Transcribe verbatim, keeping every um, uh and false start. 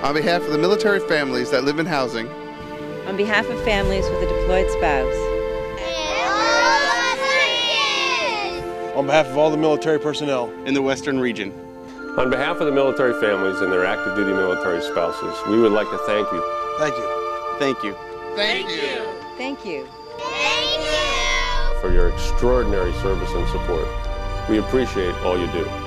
On behalf of the military families that live in housing. On behalf of families with a deployed spouse. On behalf of all the military personnel in the Western region. On behalf of the military families and their active duty military spouses, we would like to thank you. Thank you. Thank you. Thank you. Thank you. Thank you. For your extraordinary service and support. We appreciate all you do.